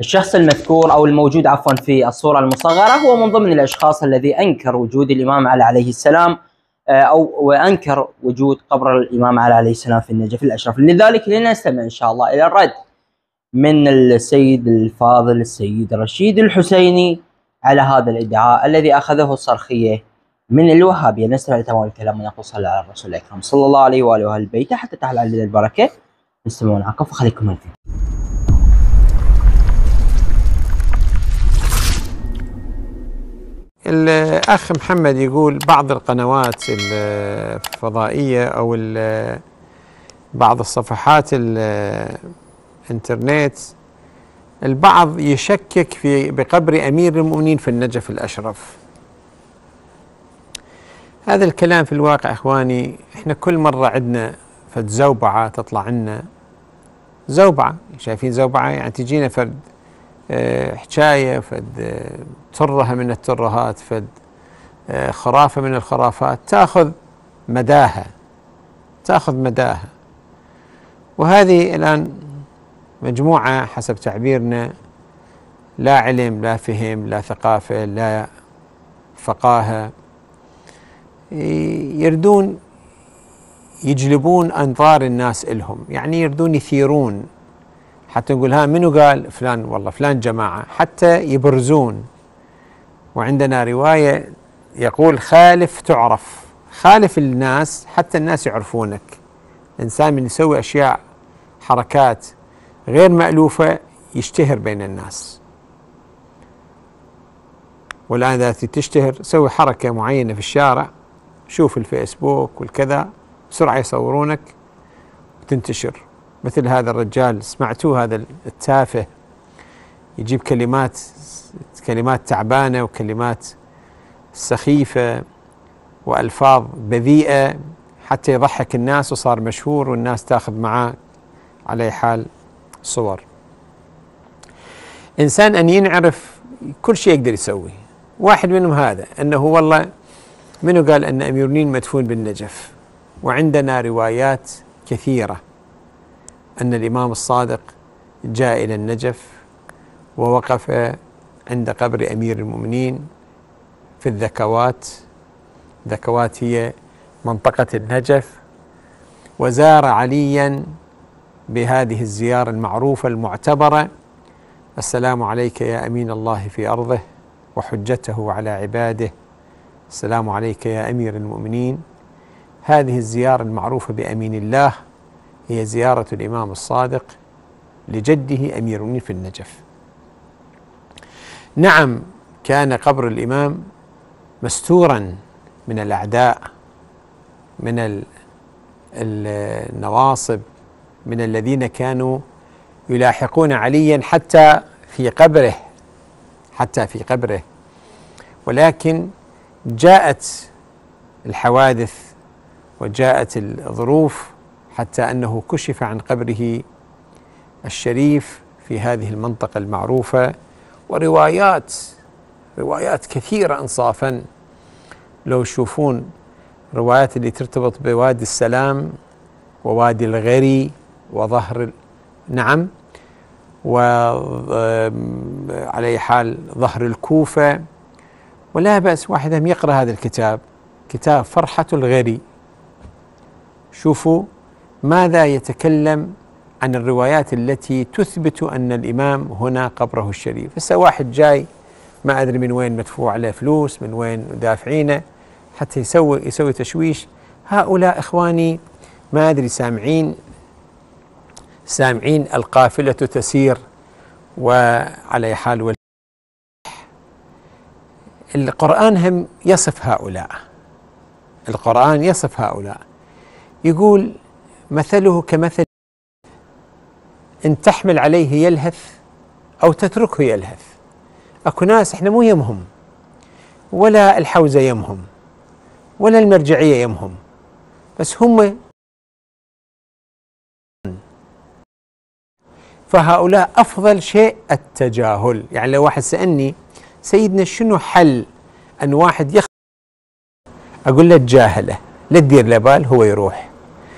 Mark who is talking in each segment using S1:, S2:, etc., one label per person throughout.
S1: الشخص المذكور أو الموجود عفوا في الصورة المصغرة هو من ضمن الأشخاص الذي أنكر وجود الإمام علي عليه السلام وأنكر وجود قبر الإمام علي عليه السلام في النجف الأشرف. لذلك لنستمع إن شاء الله إلى الرد من السيد الفاضل السيد رشيد الحسيني على هذا الادعاء الذي أخذه الصرخية من الوهابية. نستمع لتمام الكلام ونقول صلى على الرسول الأكرم صلى الله عليه وآله وأهل البيت حتى تحل علينا البركة. نستمعوا معكم فخليكم معكم.
S2: الأخ محمد يقول بعض القنوات الفضائية أو بعض الصفحات الإنترنت البعض يشكك بقبر أمير المؤمنين في النجف الأشرف. هذا الكلام في الواقع إخواني إحنا كل مرة عندنا فد زوبعة تطلع لنا زوبعة، شايفين زوبعة يعني تجينا فرد حكاية فد ترهة من الترهات فد خرافة من الخرافات تأخذ مداها وهذه الآن مجموعة حسب تعبيرنا لا علم لا فهم لا ثقافة لا فقاهة، يردون يجلبون أنظار الناس إلهم، يعني يردون يثيرون حتى نقول ها منو قال فلان والله فلان جماعة حتى يبرزون. وعندنا رواية يقول خالف تعرف، خالف الناس حتى الناس يعرفونك. الإنسان من يسوي أشياء حركات غير مألوفة يشتهر بين الناس. والآن إذا تشتهر سوي حركة معينة في الشارع شوف الفيسبوك والكذا بسرعة يصورونك وتنتشر. مثل هذا الرجال سمعتوه هذا التافه يجيب كلمات تعبانة وكلمات سخيفة وألفاظ بذيئة حتى يضحك الناس وصار مشهور والناس تاخذ معاه على حال صور. إنسان أن ينعرف كل شيء يقدر يسوي. واحد منهم هذا أنه والله منو قال أن أمير المؤمنين مدفون بالنجف، وعندنا روايات كثيرة أن الإمام الصادق جاء إلى النجف ووقف عند قبر أمير المؤمنين في الذكوات. ذكوات هي منطقة النجف، وزار عليا بهذه الزيارة المعروفة المعتبرة: السلام عليك يا أمين الله في أرضه وحجته على عباده، السلام عليك يا أمير المؤمنين. هذه الزيارة المعروفة بأمين الله هي زيارة الإمام الصادق لجده أمير المؤمنين في النجف. نعم كان قبر الإمام مستورا من الأعداء، من النواصب، من الذين كانوا يلاحقون عليا حتى في قبره، ولكن جاءت الحوادث وجاءت الظروف حتى أنه كشف عن قبره الشريف في هذه المنطقة المعروفة. وروايات كثيرة إنصافا، لو تشوفون روايات اللي ترتبط بوادي السلام ووادي الغري وظهر نعم وعلى حال ظهر الكوفة. ولا بأس واحد يقرأ هذا الكتاب، كتاب فرحة الغري، شوفوا ماذا يتكلم عن الروايات التي تثبت أن الإمام هنا قبره الشريف. هسه واحد جاي ما أدري من وين مدفوع عليه فلوس، من وين دافعينه حتى يسوي تشويش. هؤلاء إخواني ما أدري سامعين القافلة تسير وعلى حال. القرآن هم يصف هؤلاء، يقول مثله كمثل إن تحمل عليه يلهث أو تتركه يلهث. أكو ناس إحنا مو يمهم ولا الحوزة يمهم ولا المرجعية يمهم، بس هم فهؤلاء أفضل شيء التجاهل. يعني لو واحد سألني سيدنا شنو حل أن واحد أقول له تجاهله، لا تدير له بال، هو يروح.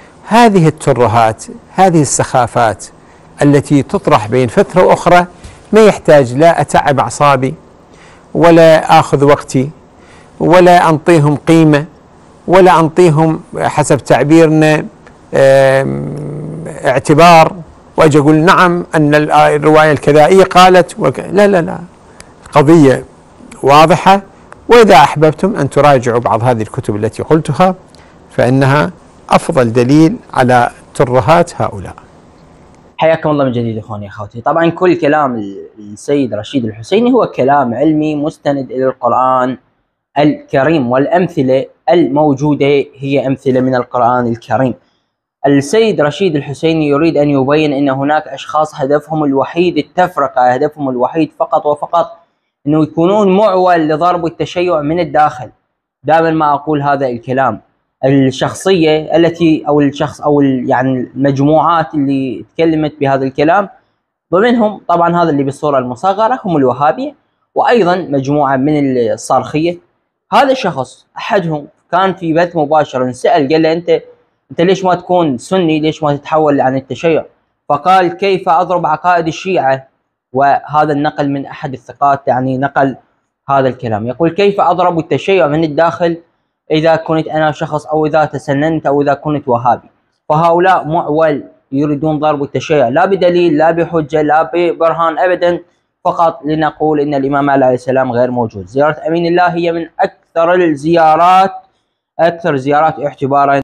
S2: هذه الترهات، هذه السخافات التي تطرح بين فترة وأخرى ما يحتاج لا أتعب أعصابي ولا آخذ وقتي ولا أنطيهم قيمة ولا أنطيهم حسب تعبيرنا اعتبار، وأجي أقول نعم أن الرواية الكذائية قالت لا لا لا، قضية واضحة. وإذا أحببتم أن تراجعوا بعض هذه الكتب التي قلتها فإنها أفضل دليل على ترهات هؤلاء.
S1: حياكم الله من جديد اخواني اخواتي. طبعا كل كلام السيد رشيد الحسيني هو كلام علمي مستند الى القرآن الكريم، والامثله الموجوده هي امثله من القرآن الكريم. السيد رشيد الحسيني يريد ان يبين ان هناك اشخاص هدفهم الوحيد التفرقه، هدفهم الوحيد فقط وفقط انه يكونون معول لضرب التشيع من الداخل. دائما ما اقول هذا الكلام. الشخصيه التي او الشخص او يعني المجموعات اللي تكلمت بهذا الكلام ضمنهم طبعا هذا اللي بالصوره المصغره هم الوهابيه، وايضا مجموعه من الصارخيه. هذا الشخص احدهم كان في بث مباشر انسال قال له انت ليش ما تكون سني؟ ليش ما تتحول عن التشيع؟ فقال كيف اضرب عقائد الشيعه؟ وهذا النقل من احد الثقات يعني نقل هذا الكلام، يقول كيف اضرب التشيع من الداخل إذا كنت أنا شخص أو إذا تسننت أو إذا كنت وهابي. فهؤلاء معول يريدون ضرب التشيع لا بدليل لا بحجة لا ببرهان أبدا، فقط لنقول إن الإمام علي عليه السلام غير موجود. زيارة أمين الله هي من أكثر الزيارات اعتبارا